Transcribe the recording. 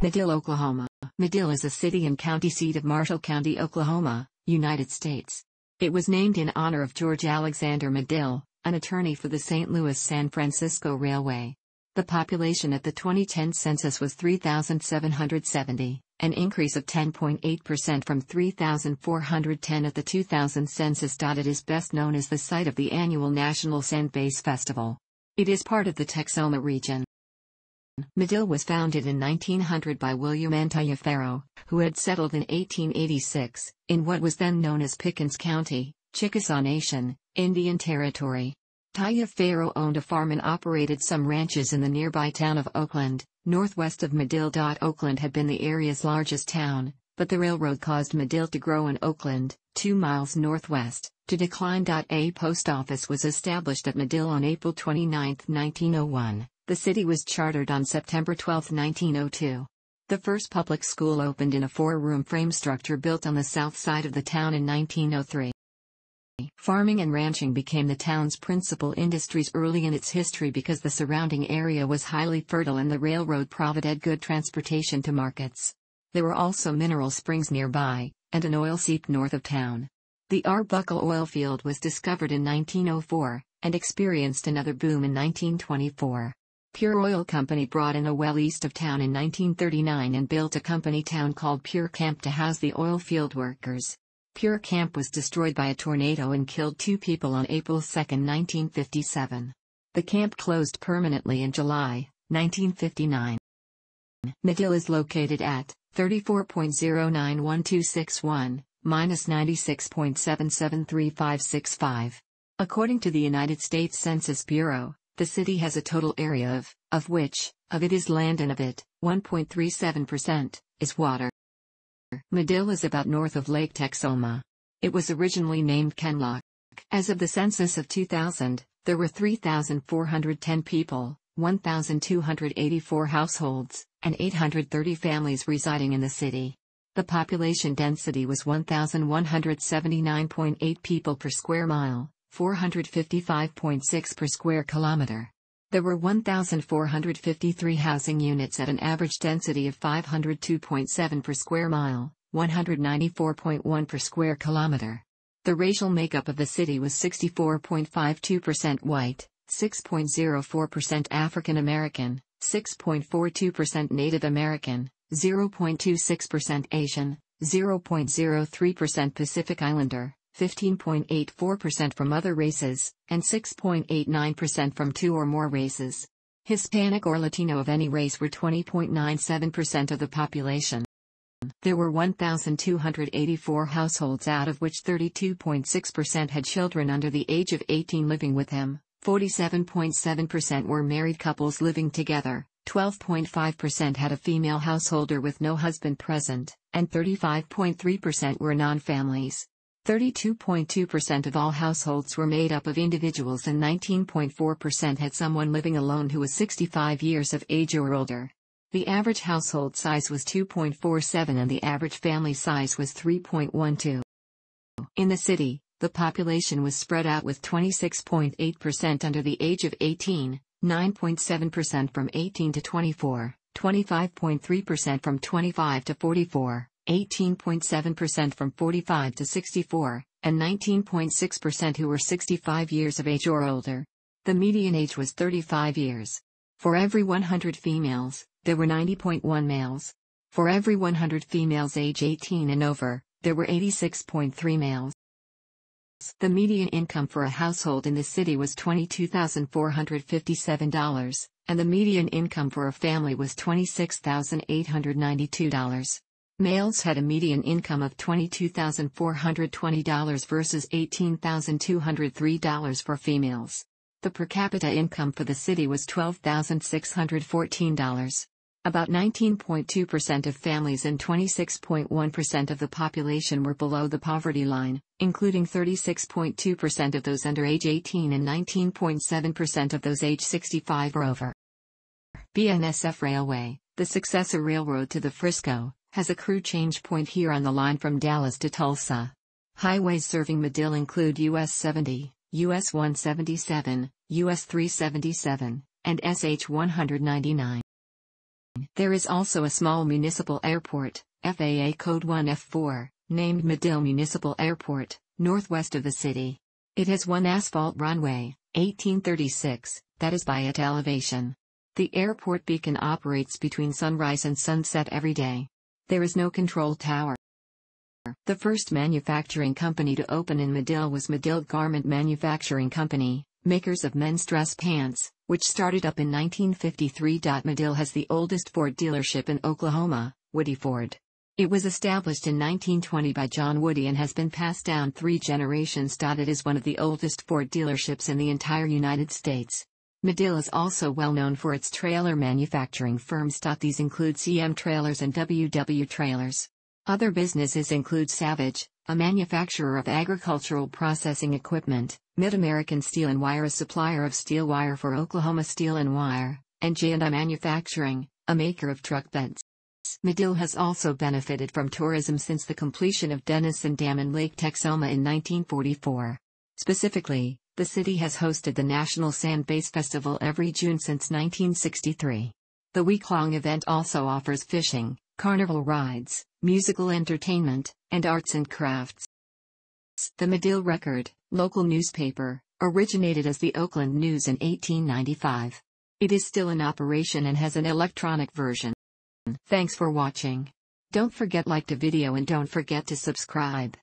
Madill, Oklahoma. Madill is a city and county seat of Marshall County, Oklahoma, United States. It was named in honor of George Alexander Madill, an attorney for the St. Louis-San Francisco Railway. The population at the 2010 census was 3,770, an increase of 10.8% from 3,410 at the 2000 census. It is best known as the site of the annual National Sand Bass Festival. It is part of the Texoma region. Madill was founded in 1900 by William and Taliaferro, who had settled in 1886, in what was then known as Pickens County, Chickasaw Nation, Indian Territory. Taliaferro owned a farm and operated some ranches in the nearby town of Oakland, northwest of Madill. Oakland had been the area's largest town, but the railroad caused Madill to grow and Oakland, 2 miles northwest, to decline. A post office was established at Madill on April 29, 1901. The city was chartered on September 12, 1902. The first public school opened in a 4-room frame structure built on the south side of the town in 1903. Farming and ranching became the town's principal industries early in its history because the surrounding area was highly fertile and the railroad provided good transportation to markets. There were also mineral springs nearby, and an oil seep north of town. The Arbuckle oil field was discovered in 1904, and experienced another boom in 1924. Pure Oil Company brought in a well east of town in 1939 and built a company town called Pure Camp to house the oil field workers. Pure Camp was destroyed by a tornado and killed 2 people on April 2, 1957. The camp closed permanently in July, 1959. Madill is located at 34.091261, -96.773565. According to the United States Census Bureau, the city has a total area of which, of it is land and of it, 1.37%, is water. Madill is about north of Lake Texoma. It was originally named Kenlock. As of the census of 2000, there were 3,410 people, 1,284 households, and 830 families residing in the city. The population density was 1,179.8 people per square mile, 455.6 per square kilometer. There were 1,453 housing units at an average density of 502.7 per square mile, 194.1 per square kilometer. The racial makeup of the city was 64.52% white, 6.04% African American, 6.42% Native American, 0.26% Asian, 0.03% Pacific Islander, 15.84% from other races, and 6.89% from 2 or more races. Hispanic or Latino of any race were 20.97% of the population. There were 1,284 households, out of which 32.6% had children under the age of 18 living with them, 47.7% were married couples living together, 12.5% had a female householder with no husband present, and 35.3% were non-families. 32.2% of all households were made up of individuals and 19.4% had someone living alone who was 65 years of age or older. The average household size was 2.47 and the average family size was 3.12. In the city, the population was spread out with 26.8% under the age of 18, 9.7% from 18 to 24, 25.3% from 25 to 44. 18.7% from 45 to 64, and 19.6% who were 65 years of age or older. The median age was 35 years. For every 100 females, there were 90.1 males. For every 100 females age 18 and over, there were 86.3 males. The median income for a household in the city was $22,457, and the median income for a family was $26,892. Males had a median income of $22,420 versus $18,203 for females. The per capita income for the city was $12,614. About 19.2% of families and 26.1% of the population were below the poverty line, including 36.2% of those under age 18 and 19.7% of those age 65 or over. BNSF Railway, the successor railroad to the Frisco, has a crew change point here on the line from Dallas to Tulsa. Highways serving Madill include US 70, US 177, US 377, and SH 199. There is also a small municipal airport, FAA Code 1F4, named Madill Municipal Airport, northwest of the city. It has one asphalt runway, 1836, that is by at elevation. The airport beacon operates between sunrise and sunset every day. There is no control tower. The first manufacturing company to open in Madill was Madill Garment Manufacturing Company, makers of men's dress pants, which started up in 1953. Madill has the oldest Ford dealership in Oklahoma, Woody Ford. It was established in 1920 by John Woody and has been passed down 3 generations. It is one of the oldest Ford dealerships in the entire United States. Madill is also well known for its trailer manufacturing firms. These include CM Trailers and WW Trailers. Other businesses include Savage, a manufacturer of agricultural processing equipment, Mid-American Steel and Wire, a supplier of steel wire for Oklahoma Steel and Wire, and J&I Manufacturing, a maker of truck beds. Madill has also benefited from tourism since the completion of Denison Dam and Lake Texoma in 1944. Specifically, the city has hosted the National Sand Bass Festival every June since 1963. The week-long event also offers fishing, carnival rides, musical entertainment, and arts and crafts. The Madill Record, local newspaper, originated as the Oakland News in 1895. It is still in operation and has an electronic version. Thanks for watching. Don't forget to like the video and don't forget to subscribe.